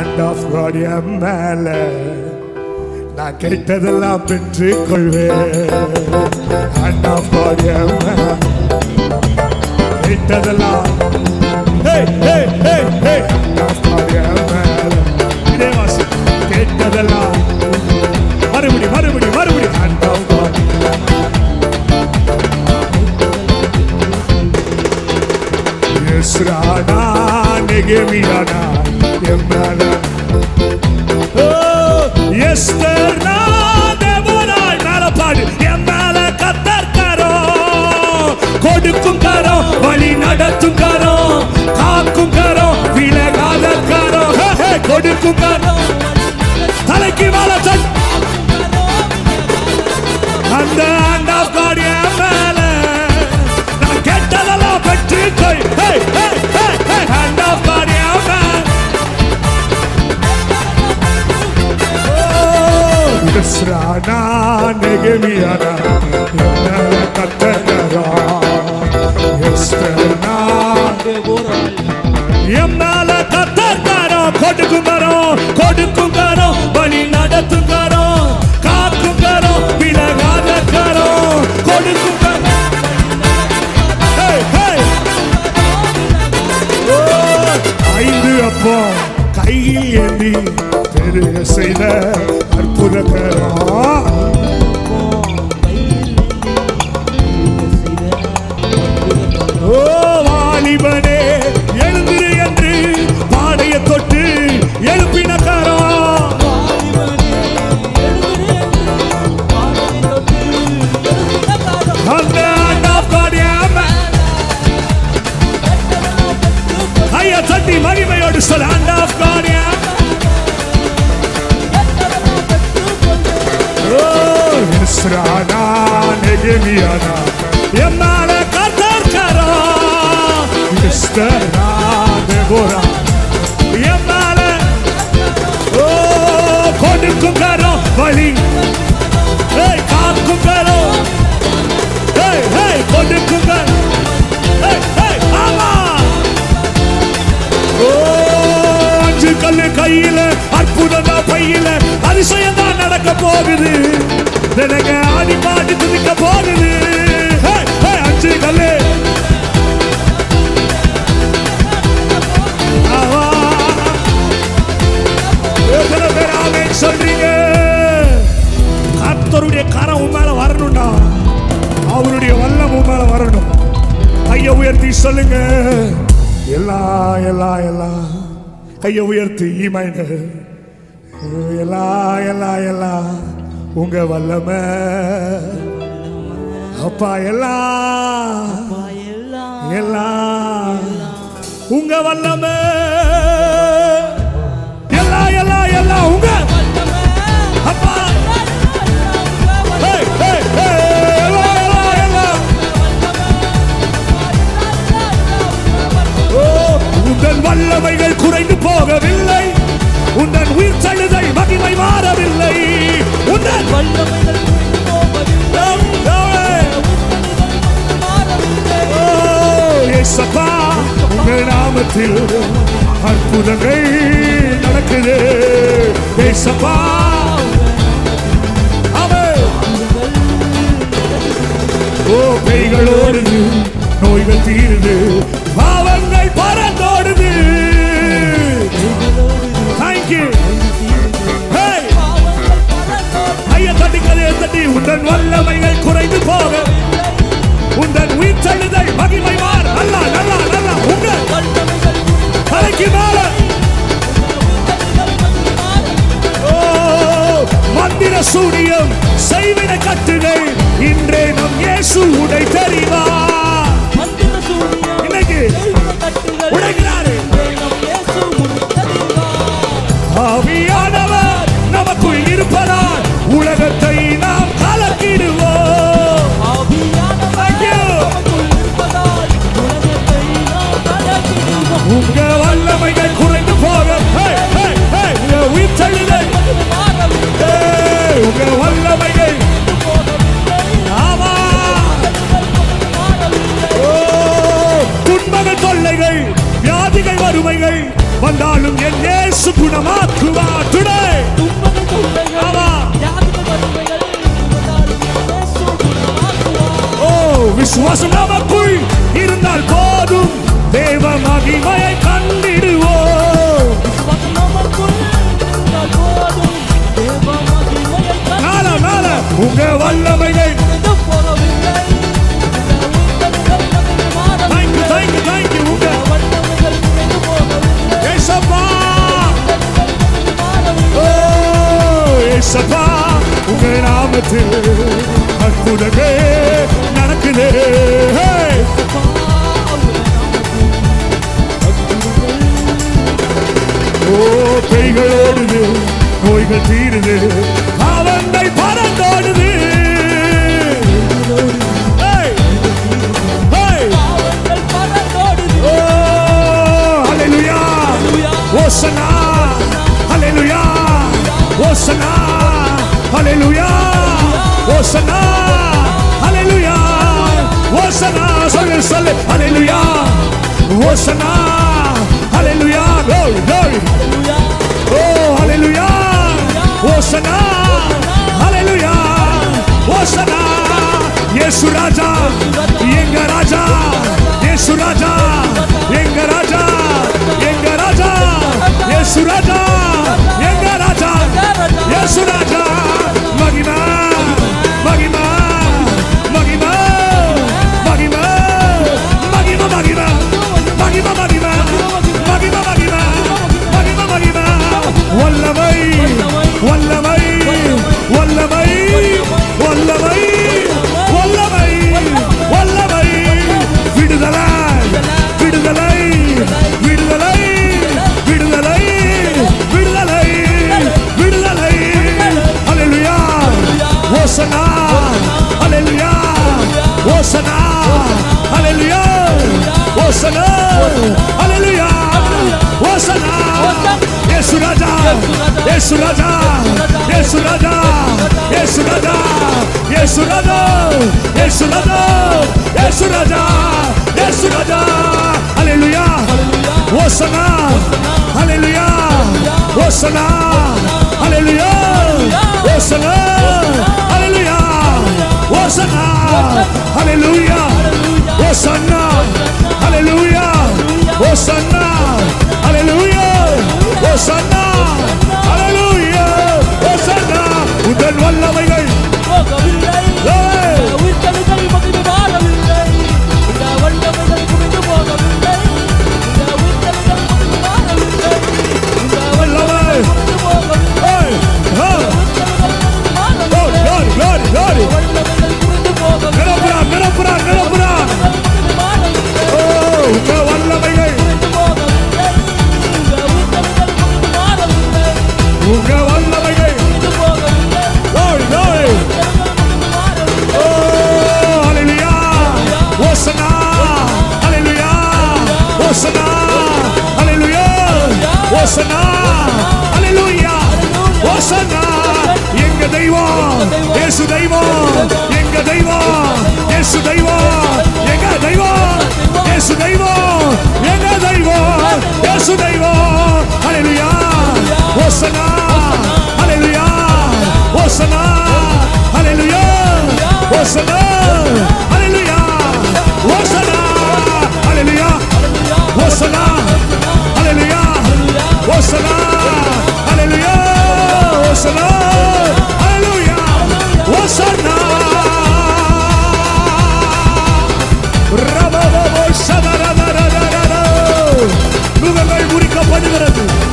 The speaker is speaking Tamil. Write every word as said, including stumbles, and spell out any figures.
hand of God என் மேல நான் கேட்டதெல்லாம் பெற்று கொள்வேன். hand of God என் மேல கேட்டதெல்லாம் hey hey hey hey hand of God என் மேல இதே வாசி கேட்டதெல்லாம் மறுபடி மறுபடி மறுபடி hand of God Yesrana negemiyana emala oh yesterna devorai nalapad emala kattarkaro kodukkum karo vali nadattum karo kaakkum karo vilagaadakaro hey kodukkum karo thalakki valathal and the hand of God emala na kettadala pettu koi hey hey hey hey hand of God emala oh yesrana negemiyana emala kattarkaro yesterna devorai emala kattarkaro kodukkum karo kodukkum karo vali nadattum karo kaakkum karo vilagaadakaro kodukkum karo hey hey oh ஐந்து அப்போ கையில் ஏந்தி பெருக செய்த அற்புதக்கரோ ஓ வாலிபனே எழுந்திரு என்று பாடைய தொட்டு எழுப்பினக்காரோ அந்த hand of God ஐயா தட்டி மகிமையோடு சொல்ல hand of God oh yesrana negemiyana emala kattarkaro yesterna devorai emala oh kodukkum karo vali hey kaakkum karo hey hey kodukkum karo hey hey ama oh அஞ்சு கல்லு கையில அற்புதம் பையில அதிசயம் தான் நடக்க போகுது எனக்கு ஆடி பாடி துதிக்க போகுது hey hey அஞ்சு கல்லு ஆவா எத்தனை பேர் ஆமென் சொல்றீங்க கர்த்தருடைய கரம் உன் மேல வரணும்டா அவருடைய வல்லமை உன் மேல வரணும் கையை உயர்த்தி சொல்லுங்க எல்லா எல்லா எல்லா கையை உயர்த்தி ஈமைங்க எல்லா எல்லா எல்லா உங்க வல்லமை அப்பா எல்லா எல்லா உங்க வல்லமை எல்லா எல்லா எல்லா உங்க அப்பா hey hey hey எல்லா எல்லா எல்லா ஓ உந்தன் வல்லமைகள் குறைந்து போகவில்லை உந்தன் உயிர் தழுதல் மகிமை மாறவில்லை உந்தன் வல்லமைகள் ஏசப்பா உங்கள் நாமத்தில் அற்புதங்கள் நடக்குது ஏசப்பா ஓ பேய்கள் ஓடுது நோய்கள் தீருது பாவங்கள் பறந்தோடுது தேங்க்யூ ஐயா தட்டி கதையை தட்டி உந்தன் வல்லமைகள் குறைந்து போக உந்தன் உயிர் தழுதல் மகிமை மாற நல்லா நல்லா நல்லா உங்க தலைக்கு மேல ஓ மந்திர சூனியம் செய்வின கட்டுகள் இன்றே நம் இயேசு உடை தெரிவா இன்னைக்கு உடைக்கிறாரு ஏசப்பா உங்க நாமத்தில் அற்புதங்கள் நடக்குது. ஓ பேய்கள் ஓடுது, நோய்கள் தீருது, பாவங்கள் பறந்தோடுது. ஹல்லேலூயா ஓசனா, ஹல்லேலூயா ஓசனா, ஹல்லேலூயா ஓசனா, ஹல்லேலூயா ஓசனா. சொல்லு சொல்லு ஹல்லேலூயா ஓசனா, ஹல்லேலூயா glory glory. Oh hallelujah ஓசனா, ஹல்லேலூயா ஓசனா. இயேசு ராஜா எங்க ராஜா, இயேசு ராஜா எங்க ராஜா, எங்க ராஜா இயேசு ராஜா, எங்க ராஜா இயேசு ராஜா. மகிமா மகிமா மகிமா மகிமா மகிமா மகிமா மகிமா மகிமா மகிமா மகிமா மகிமா மகிமா. வல்லமை வல்லமை வல்லமை வல்லமை வல்லமை வல்லமை. விடுதலை விடுதலை விடுதலை விடுதலை விடுதலை விடுதலை. ஹல்லேலூயா ஓசனா, ஹல்லேலூயா ஓசனா, ஹல்லேலூயா ஓசனா, ஹல்லேலூயா ஓசனா. இயேசு ராஜா இயேசு ராஜா இயேசு ராஜா இயேசு ராஜா இயேசு ராஜா இயேசு ராஜா இயேசு ராஜா இயேசு ராஜா. ஹல்லேலூயா ஓசனா, ஹல்லேலூயா ஓசனா, ஹல்லேலூயா ஓசனா, ஹல்லேலூயா ஓசனா, ஹல்லேலூயா ஓசனா, ஹல்லேலூயா ஓசனா, ஹல்லேலூயா ஓசனா, ஹல்லேலூயா ஓசனா. உடன் வல்லமைகள் ஓசனா, ஹல்லேலூயா ஓசனா. எங்க தெய்வம் இயேசு தெய்வம், எங்க தெய்வம் இயேசு தெய்வம், எங்க தெய்வம் இயேசு தெய்வம், எங்க தெய்வம் இயேசு தெய்வம். ஹல்லேலூயா ஓசனா, ஹல்லேலூயா ஓசனா, ஹல்லேலூயா ஓசனா, ஹல்லேலூயா ஓசனா, ஹல்லேலூயா ஓசனா, ஹல்லேலூயா ஓசனா, ஹல்லேலூயா ஓசனா, ஹல்லேலூயா ஓசனா. ரபபோ சதரதரதரதோ முகங்கள் முறிக்கப்படுகிறது.